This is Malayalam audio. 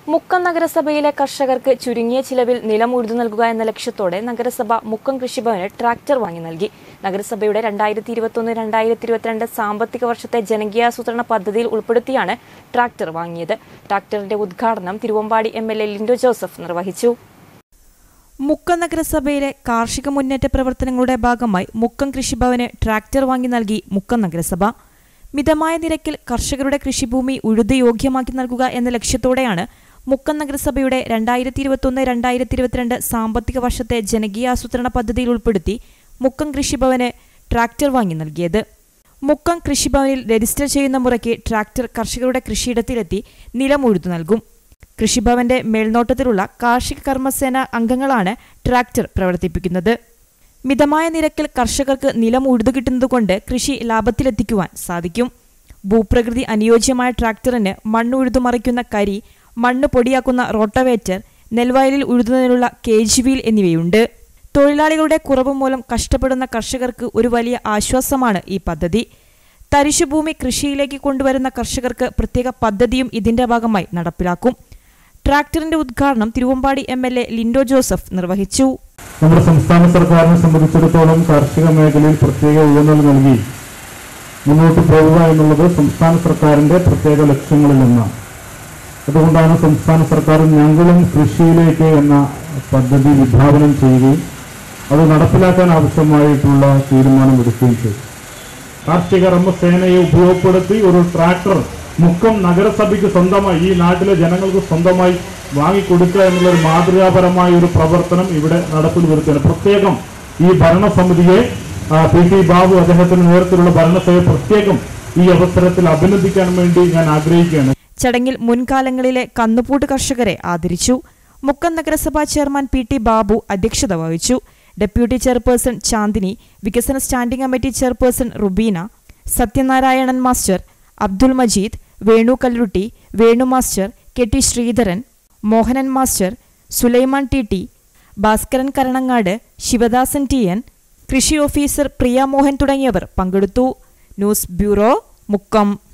മുക്കം നഗരസഭയിലെ കർഷകർക്ക് ചുരുങ്ങിയ ചിലവിൽ നിലം ഉഴുതു നൽകുക എന്ന ലക്ഷ്യത്തോടെ നഗരസഭ മുക്കം കൃഷിഭവന് ട്രാക്ടർ വാങ്ങി നൽകി. നഗരസഭയുടെ 2021-2022 സാമ്പത്തിക വർഷത്തെ ജനകീയാസൂത്രണ പദ്ധതിയിൽ ഉൾപ്പെടുത്തിയാണ് ട്രാക്ടർ വാങ്ങിയത്. ട്രാക്ടറിന്റെ ഉദ്ഘാടനം തിരുവമ്പാടി MLA ലിൻഡോ ജോസഫ് നിർവഹിച്ചു. മുക്കം നഗരസഭയിലെ കാർഷിക മുന്നേറ്റ പ്രവർത്തനങ്ങളുടെ ഭാഗമായി മുക്കം കൃഷിഭവന് ട്രാക്ടർ വാങ്ങി നൽകി മുക്കം നഗരസഭ. മിതമായ നിരക്കിൽ കർഷകരുടെ കൃഷിഭൂമി ഉഴുത് യോഗ്യമാക്കി നൽകുക എന്ന ലക്ഷ്യത്തോടെയാണ് മുക്കം നഗരസഭയുടെ 2021-2022 സാമ്പത്തിക വർഷത്തെ ജനകീയാസൂത്രണ പദ്ധതിയിൽ ഉൾപ്പെടുത്തി മുക്കം കൃഷിഭവന് ട്രാക്ടർ വാങ്ങി നൽകിയത്. മുക്കം കൃഷിഭവനിൽ രജിസ്റ്റർ ചെയ്യുന്ന മുറയ്ക്ക് ട്രാക്ടർ കർഷകരുടെ കൃഷിയിടത്തിലെത്തി നിലം ഉഴുതു നൽകും. കൃഷിഭവന്റെ മേൽനോട്ടത്തിലുള്ള കാർഷിക കർമ്മസേന അംഗങ്ങളാണ് ട്രാക്ടർ പ്രവർത്തിപ്പിക്കുന്നത്. മിതമായ നിരക്കിൽ കർഷകർക്ക് നിലം ഉഴുതു കിട്ടുന്നതുകൊണ്ട് കൃഷി ലാഭത്തിലെത്തിക്കുവാൻ സാധിക്കും. ഭൂപ്രകൃതി അനുയോജ്യമായ ട്രാക്ടറിന് മണ്ണ് ഉഴുതു മറിക്കുന്ന കരി, മണ്ണ് പൊടിയാക്കുന്ന റോട്ടവേറ്റർ, നെൽവയലിൽ ഉഴുതുന്നതിനുള്ള കേജ് വീൽ എന്നിവയുണ്ട്. തൊഴിലാളികളുടെ കുറവ് മൂലം കഷ്ടപ്പെടുന്ന കർഷകർക്ക് ഒരു വലിയ ആശ്വാസമാണ് ഈ പദ്ധതി. തരിശുഭൂമി കൃഷിയിലേക്ക് കൊണ്ടുവരുന്ന കർഷകർക്ക് പ്രത്യേക പദ്ധതിയും ഇതിന്റെ ഭാഗമായി നടപ്പിലാക്കും. ട്രാക്ടറിന്റെ ഉദ്ഘാടനം തിരുവമ്പാടി MLA ലിൻഡോ ജോസഫ് നിർവഹിച്ചു. നമ്മുടെ സംസ്ഥാന സർക്കാരിനെ സംബന്ധിച്ചിടത്തോളം കാർഷിക മേഖലയിൽ പ്രത്യേക ഊന്നൽ നൽകി മുന്നോട്ട് പോവുക എന്നുള്ളത് സംസ്ഥാന സർക്കാരിന്റെ പ്രത്യേക ലക്ഷ്യങ്ങളിലൊന്നാണ്. അതുകൊണ്ടാണ് സംസ്ഥാന സർക്കാർ ഞങ്ങളും കൃഷിയിലേക്ക് എന്ന പദ്ധതി വിഭാവനം ചെയ്യുകയും അത് നടപ്പിലാക്കാൻ ആവശ്യമായിട്ടുള്ള തീരുമാനമെടുക്കുകയും ചെയ്തു. കാർഷിക കർമ്മസേനയെ ഉപയോഗപ്പെടുത്തി ഒരു ട്രാക്ടർ മുക്കം നഗരസഭയ്ക്ക് സ്വന്തമായി, ഈ നാട്ടിലെ ജനങ്ങൾക്ക് സ്വന്തമായി വാങ്ങിക്കൊടുക്കുക എന്നുള്ളൊരു മാതൃകാപരമായ ഒരു പ്രവർത്തനം ഇവിടെ നടപ്പിൽ വരുത്തുകയാണ്. പ്രത്യേകം ഈ ഭരണസമിതിയെ PT ബാബു അദ്ദേഹത്തിന് നേതൃത്വത്തിലുള്ള ഭരണസഭയെ പ്രത്യേകം ഈ അവസരത്തിൽ അഭിനന്ദിക്കാൻ വേണ്ടി ഞാൻ ആഗ്രഹിക്കുകയാണ്. ചടങ്ങിൽ മുൻകാലങ്ങളിലെ കന്നുപൂട്ട് കർഷകരെ ആദരിച്ചു. മുക്കം നഗരസഭാ ചെയർമാൻ PT ബാബു അധ്യക്ഷത വഹിച്ചു. ഡെപ്യൂട്ടി ചെയർപേഴ്സൺ ചാന്ദിനി, വികസന standing committee chairperson Rubeena, Sathyanarayanan master, Abdul Majeed, Venu Kalluty, Venu master, KT Sreedharan, Mohanan master, Sulaiman TT, Bhaskaran Karanangad, Sivadasan TN, കൃഷി ഓഫീസർ പ്രിയ മോഹൻ തുടങ്ങിയവർ പങ്കെടുത്തു. News bureau, Mukkam.